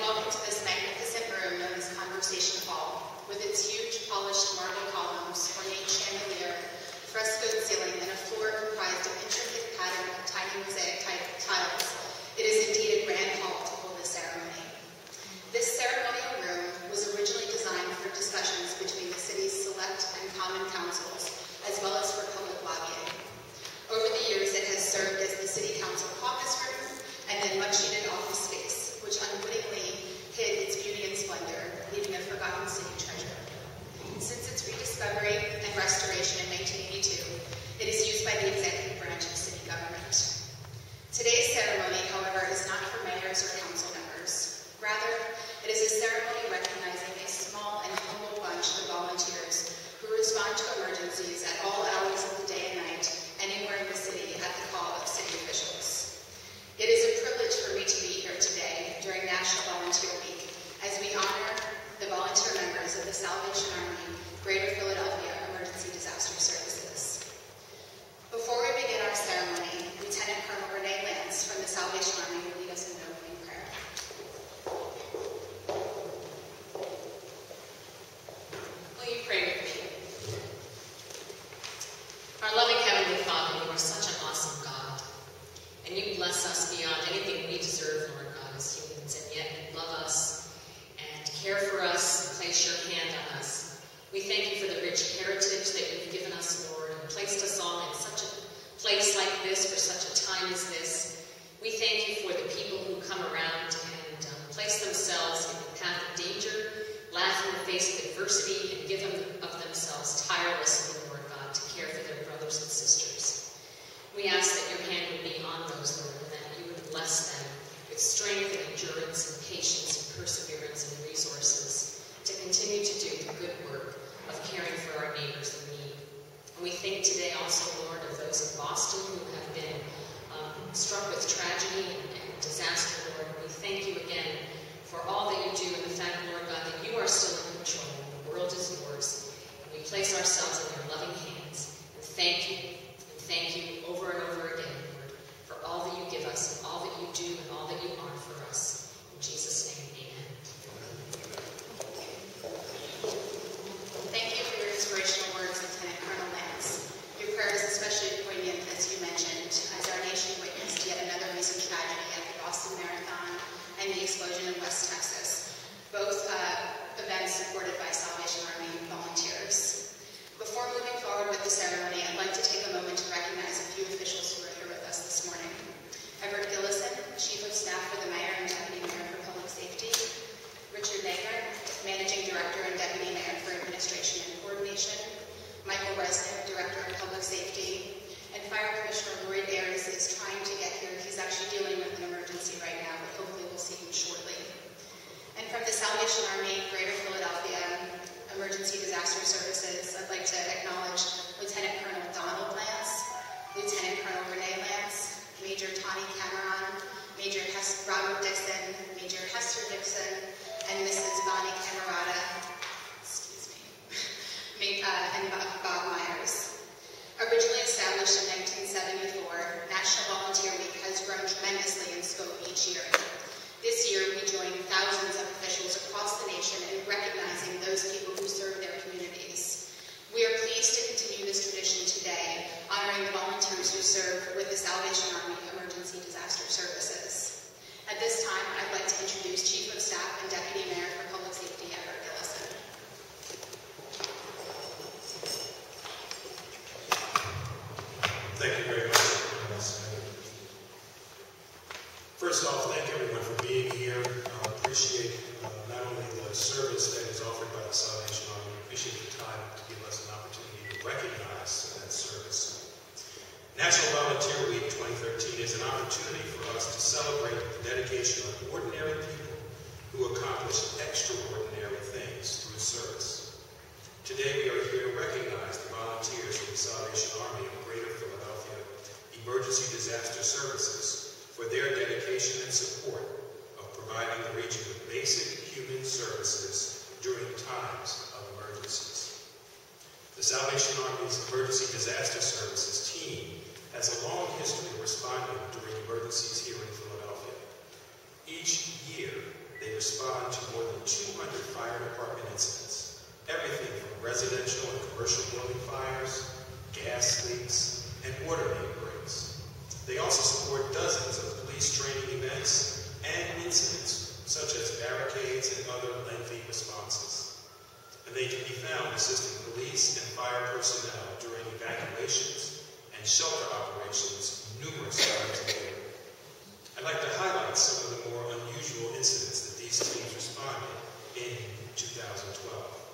welcome to this magnificent room known as Conversation Hall, with its huge polished marble columns, ornate chandelier, frescoed ceiling, and a floor comprised of intricate pattern of tiny mosaic-type tiles. It is indeed a grand hall to hold this ceremony. This ceremonial room was originally designed for discussions between the city's select and common councils, as well as for public lobbying. Over the years, it has served as the city council caucus room and then much-needed office space, which unwittingly hid its beauty and splendor, leaving a forgotten city treasure. Since its rediscovery and restoration in 1982, it is used by the executive branch of city government. Today's ceremony, however, is not for mayors or council members. Rather, it is a ceremony recognizing a small and humble bunch of volunteers who respond to emergencies at all hours of the day and night, anywhere in the city at the call of city officials. It is a privilege for me to be here today during National Volunteer Week as we honor the volunteer members of the Salvation Army Greater Philadelphia Emergency Disaster Services. Before we begin our ceremony, Lieutenant Colonel Renee Lance from the Salvation Army will lead us in an opening prayer. Will you pray with me? Our loving Heavenly Father, you are such an awesome God, and you bless us beyond anything we deserve, Lord God, as humans, and yet you love us and care for us and place your hand on us. We thank you for the rich heritage that you've given us, Lord, and placed us all in such a place like this for such a time as this. We thank you for the people who come around and place themselves in the path of danger, laugh in the face of adversity, and give them of themselves tirelessly, Lord God, to care for their brothers and sisters. We ask that your hand would be on those, Lord, and that you would bless them with strength and endurance and patience and perseverance and resources to continue to do the good work of caring for our neighbors in need. And we think today also, Lord, of those in Boston who have been struck with tragedy and disaster, Lord. We thank you again for all that you do and the fact, Lord God, that you are still in control and the world is yours. And we place ourselves in your loving hands and thank you over and over again, Lord, for all that you give us and all that you do and all that you are for us. In Jesus' name, amen. Thank you for your inspirational words, Lieutenant Colonel Lance. Your prayer is especially poignant, as you mentioned, as our nation witnessed yet another recent tragedy at the Boston Marathon and the explosion in West Texas, both events supported by Salvation Army volunteers. Before moving forward with the ceremony, I'd like to take a moment to recognize a few officials who are here with us this morning. Everett Gillison, Chief of Staff for the Mayor and Deputy Mayor for Public Safety. Richard Nager, Managing Director and Deputy Mayor for Administration and Coordination. Michael Resnick, Director of Public Safety. And Fire Commissioner Lloyd Ayers is trying to get here. He's actually dealing with an emergency right now, but hopefully we'll see him shortly. And from the Salvation Army Greater Philadelphia Emergency Disaster Services, I'd like to acknowledge Lieutenant Colonel Donald Lance, Lieutenant Colonel Renee Lance, Major Tawny Cameron, Major Robert Dixon, Major Hester Dixon, and Mrs. Bonnie Camerata, and Bob Myers. Originally established in 1974, National Volunteer Week has grown tremendously in scope each year. This year, we join thousands of officials across the nation in recognizing those people who serve their communities. We are pleased to continue this tradition today, honoring the volunteers who serve with the Salvation Army Emergency Disaster Services. At this time, I'd like to introduce Chief of Staff and Deputy Mayor for Public Safety, Everett Gillison. Thank you very much. First off, thank everyone for being here. I appreciate not only the service that is offered by the Salvation Army, I appreciate the time to give us an opportunity to recognize that service. National Volunteer Week 2013 is an opportunity for us to celebrate the dedication of ordinary people who accomplish extraordinary things through service. Today we are here to recognize the volunteers from the Salvation Army of Greater Philadelphia Emergency Disaster Services for their dedication and support of providing the region with basic human services during times of emergencies. The Salvation Army's Emergency Disaster Services team has a long history of responding during emergencies here in Philadelphia. Each year, they respond also support dozens of police training events and incidents, such as barricades and other lengthy responses. And they can be found assisting police and fire personnel during evacuations and shelter operations numerous times a year. I'd like to highlight some of the more unusual incidents that these teams responded in 2012.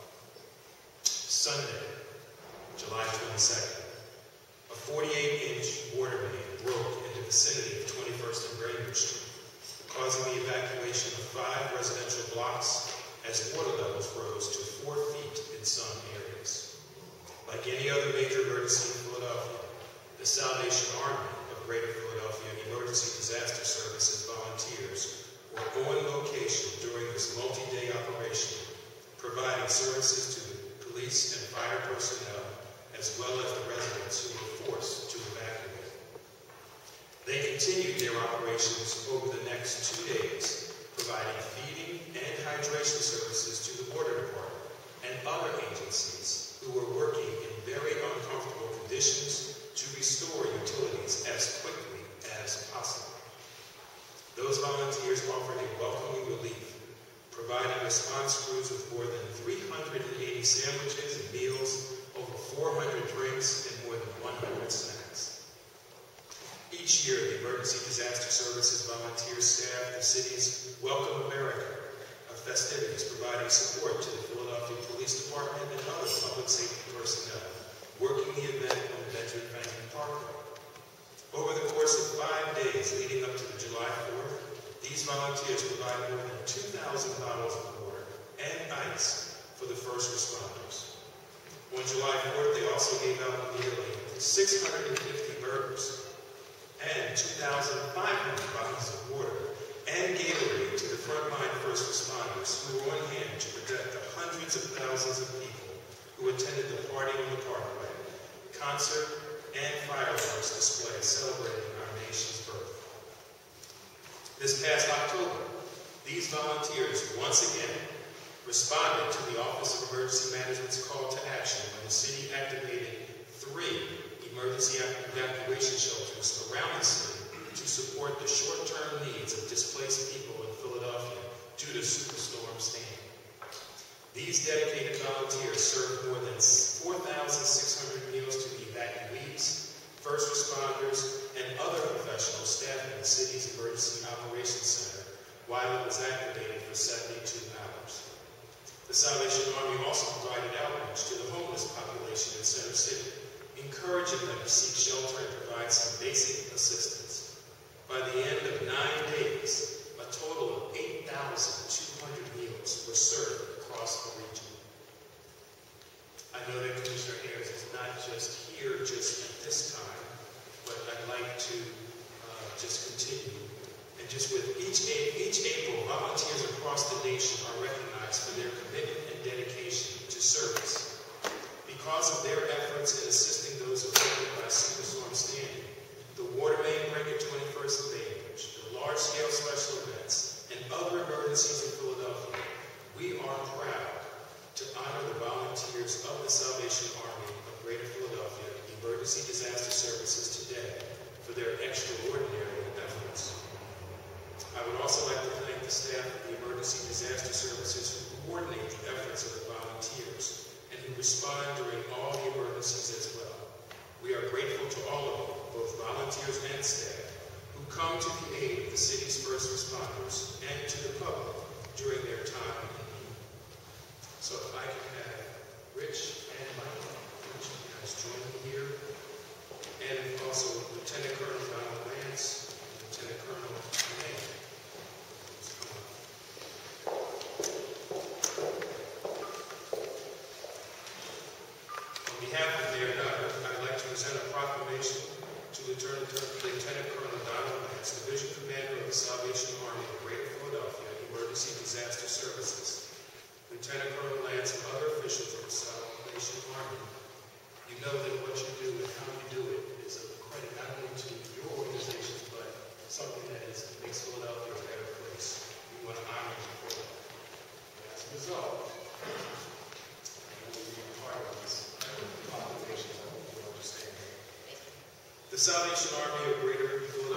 Sunday, July 22nd, a 48-inch water main broke in the vicinity of 21st and Greenwich Street, causing the evacuation of 5 residential blocks as water levels rose to 4 feet in some areas. Like any other major emergency in Philadelphia, the Salvation Army of Greater Philadelphia Emergency Disaster Services volunteers were on location during this multi-day operation, providing services to the police and fire personnel, as well as the residents who were forced to evacuate. They continued their operations over the next 2 days, providing feeding and hydration services to the Water Department and other agencies who were working in very uncomfortable conditions to restore utilities as quickly as possible. Those volunteers offered a welcoming relief, providing response crews with more than 380 sandwiches and meals, over 400 drinks, and more than 100 snacks. Each year, the Emergency Disaster Services volunteers staff the city's Welcome America, a festivities providing support to the Philadelphia Police Department and other public safety personnel working the event on Benjamin Franklin Parkway. Over the course of 5 days leading up to the July 4th, these volunteers provided more than 2,000 bottles of water and ice for the first responders. On July 4th, they also gave out nearly 650 burgers and 2,500 bottles of water and Gatorade to the frontline first responders who were on hand to protect the hundreds of thousands of people who attended the Party on the Parkway, concert, and fireworks display celebrating our nation's birth. This past October, these volunteers once again responded to the Office of Emergency Management's call to action when the city activated 3 emergency evacuation shelters around the city to support the short-term needs of displaced people in Philadelphia due to Superstorm Sandy. These dedicated volunteers served more than 4,600 meals to the evacuees, first responders, and other professionals staffing the city's Emergency Operations Center while it was activated for 72 hours. The Salvation Army also provided outreach to the homeless population in Center City, encouraging them to seek shelter and provide some basic assistance. By the end of 9 days, a total of 8,200 meals were served across the region. I know that Commissioner Ayers is not just here just at this time, but I'd like to just continue. And just with each April, volunteers across the nation are recognized for their commitment and dedication to service. Because of their efforts in assisting those affected by Superstorm Sandy, the water main break at 21st and Bainbridge, the large-scale special events, and other emergencies in Philadelphia, we are proud to honor the volunteers of the Salvation Army of Greater Philadelphia Emergency Disaster Services today for their extraordinary efforts. I would also like to thank the staff of the Emergency Disaster Services who coordinate the efforts of the volunteers and who respond during all the emergencies as well. We are grateful to all of you, both volunteers and staff, who come to the aid of the city's first responders and to the public during their time in need. So if I can have Rich and Michael, Rich, you guys join me here, and also Lieutenant Colonel Donald Lance, Lieutenant Colonel May. On behalf of Mayor Nutter, I'd like to present a proclamation to Lieutenant Colonel Donald Lance, Division Commander of the Salvation Army of Greater Philadelphia Emergency Disaster Services. Lieutenant Colonel Lance and other officials of the Salvation Army, you know that what you do and how you do it is a credit not only to your organization, but something that makes Philadelphia a better place. We want to honor you for that. As a result, you will be a part of this proclamation. I hope you understand. The Salvation Army of Greater Philadelphia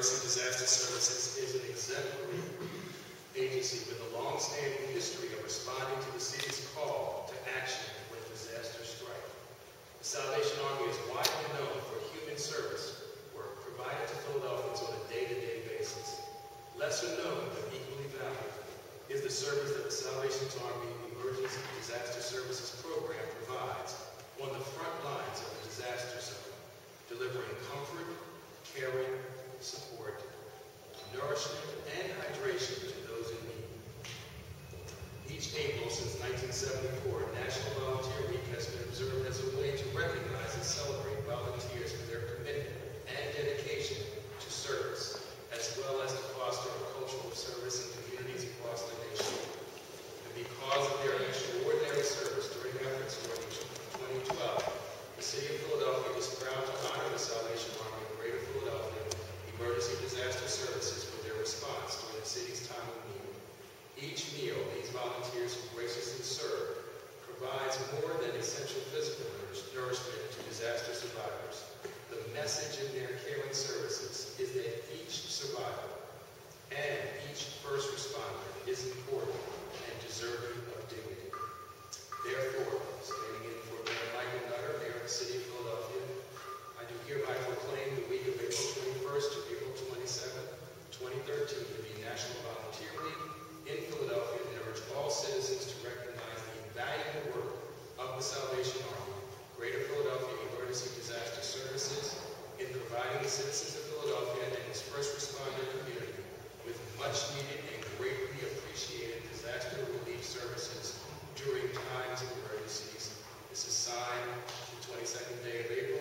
Emergency Disaster Services is an exemplary agency with a long-standing history of responding to the city's call to action when disasters strike. The Salvation Army is widely known for human service work provided to Philadelphians on a day-to-day basis. Lesser known but equally valued is the service that the Salvation Army Emergency Disaster Services program provides on the front lines of the disaster zone, delivering comfort, caring, support, nourishment, and hydration to those in need. Each April since 1974, National Volunteer Week has been observed as a way to recognize and celebrate volunteers for their commitment and dedication to service, as well as to foster a culture of service in communities across the nation. And because of their extraordinary service during efforts during 2012, the City of Philadelphia is proud to honor the Salvation Army of Greater Philadelphia Emergency Disaster Services for their response during the city's time of need. Each meal these volunteers who graciously serve provides more than essential physical nourishment to disaster survivors. The message in their caring services is that each survivor and each first responder is important and deserving of dignity. Therefore, standing in for Mayor Michael Nutter, Mayor of the City of Philadelphia, I do hereby proclaim the week of April 21st to April 27th, 2013 to be National Volunteer Week in Philadelphia, and urge all citizens to recognize the invaluable work of the Salvation Army, Greater Philadelphia Emergency Disaster Services, in providing the citizens of Philadelphia and its first responder community with much needed and greatly appreciated disaster relief services during times of emergencies. This is signed the 22nd day of April,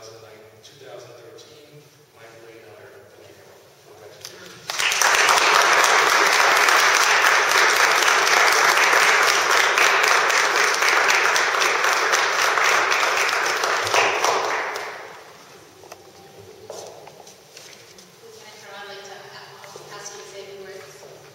2013, Michael A. Nutter. Thank you. I'd like to ask you to say a few words.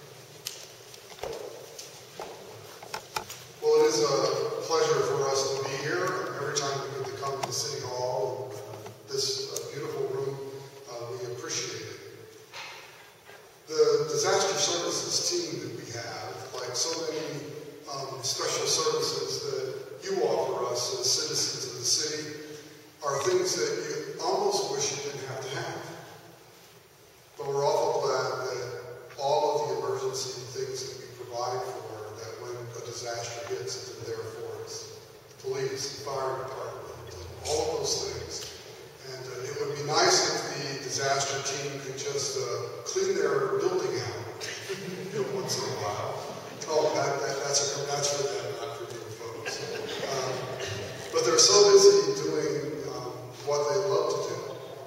Well, it is a pleasure for us to be here. Every time we get to come to City Hall, this beautiful room, we appreciate it. The disaster services team that we have, like so many special services that you offer us as citizens of the city, are things that you almost wish you didn't have to have. But we're awful glad that all of the emergency things that we provide for, that when a disaster hits, that they're there for us. The police, the fire department, all of those things. And it would be nice if the disaster team could just clean their building out once in a while. Oh, that's for them, not for you folks. But they're so busy doing what they love to do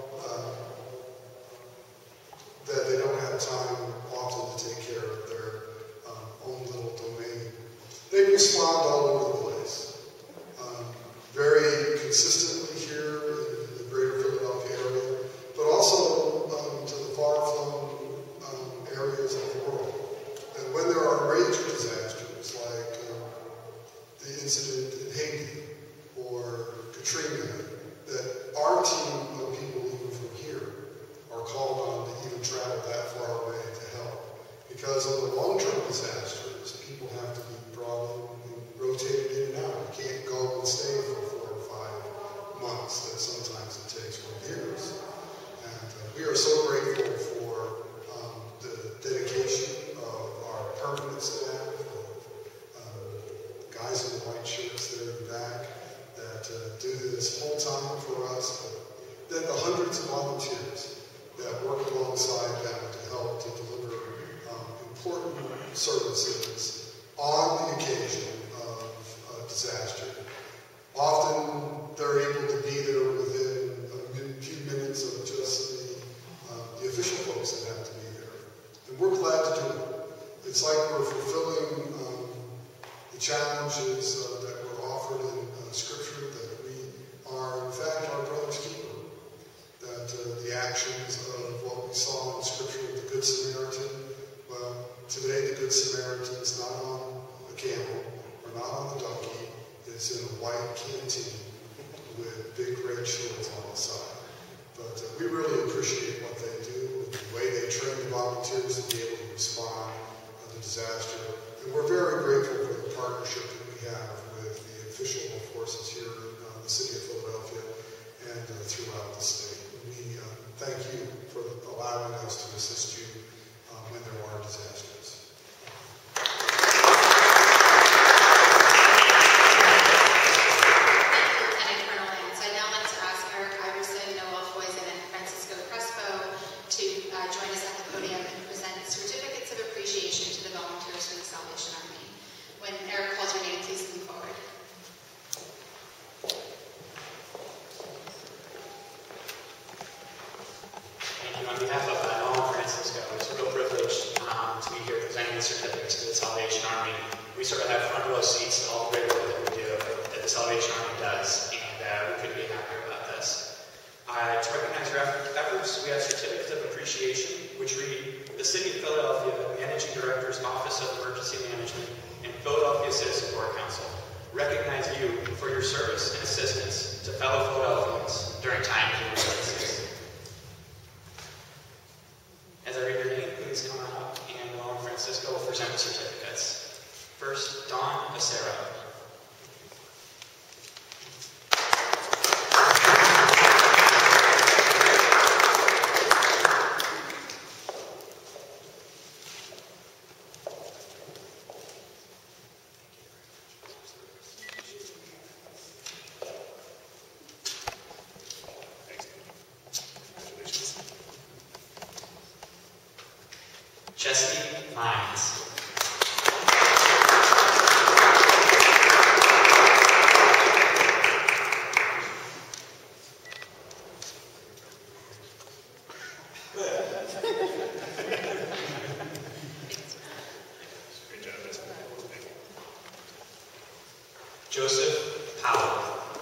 that they don't have time often to take care of their own little domain. They respond all over the place. Very consistently here in the greater Philadelphia area, but also to the far-flung areas of the world. And when there are major disasters like the incident in Haiti or Katrina, that our team of people even from here are called on to even travel that far away to help. Because of the long-term disasters, people have to be brought in and rotated in and out. You can't go and stay for 4 or 5 months, that sometimes it takes for years. And we are so grateful for the dedication of our permanent staff, guys in the white shirts there in the back that do this whole time for us, but then the hundreds of volunteers that work alongside them to help to deliver important services on the occasion of a disaster. Often they're able to be there within a few minutes of just the official folks that have to be there. And we're glad to do it. It's like we're fulfilling the challenges that were offered in Scripture, that we are, in fact, our brother's keeper. That the actions of what we saw in Scripture with the Good Samaritan, well, today the Good Samaritan is not on a camel or not on the donkey. It's in a white canteen with big red shields on the side. But we really appreciate what they do, and we way they train the volunteers to be able to respond to the disaster. And we're very grateful for the partnership that we have with the official forces here in the city of Philadelphia and throughout the state. We thank you for allowing us to assist you when there are disasters. Lieutenant Colonel Lance. I'd now like to ask Eric Iverson, Noel Foysen, and Francisco Crespo to join us at the podium and present certificates of appreciation to the volunteers for the Salvation Army. When Eric calls your name, please come forward. Thank you. On behalf of Noel and Francisco, it's a real privilege to be here presenting the certificates to the Salvation Army. We sort of have front row seats to all the great work that we do, that the Salvation Army does, and we couldn't be happier about this. To recognize your efforts, we have certificates of appreciation, which read, the City of Philadelphia Managing Director's Office of Emergency Management and Philadelphia Citizen Corps Council recognize you for your service and assistance to fellow Philadelphians during times of emergencies. As I read your name, please come on up, and Noel and Francisco will present the certificates. First, Dawn Acero. Jesse Mines. Joseph Powell.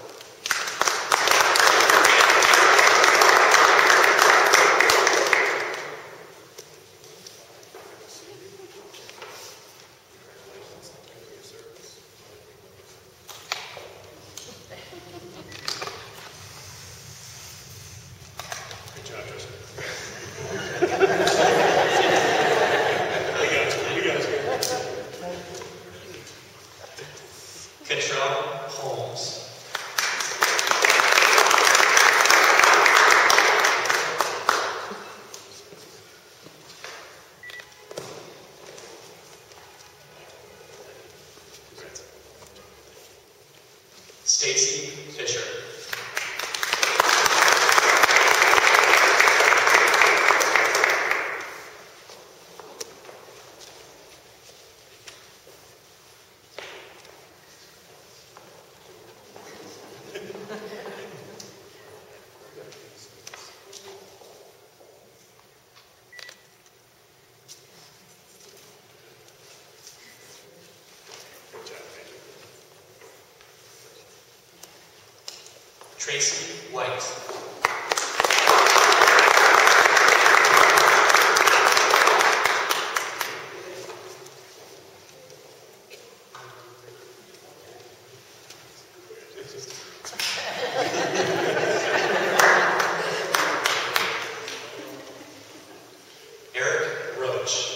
Catrell Holmes. Stacy Fisher. Tracy White. Eric Roach.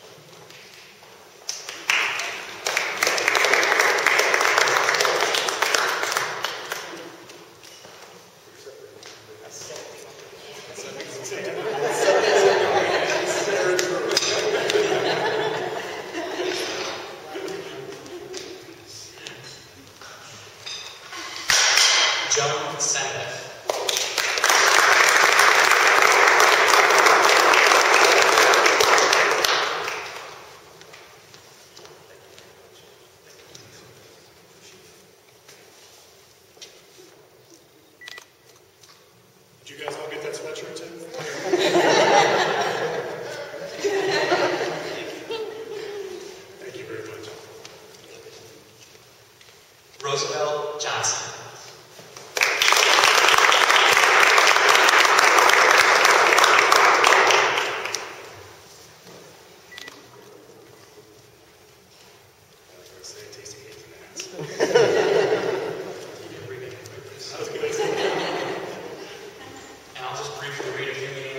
Joan Seneth. Did you guys all get that sweatshirt too? Thank you very much. Roosevelt Johnson. And I'll just briefly read a few names.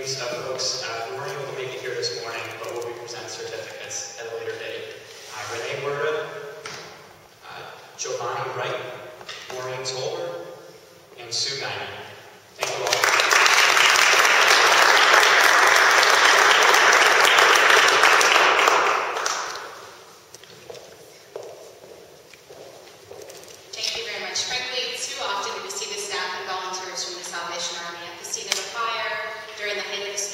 name of the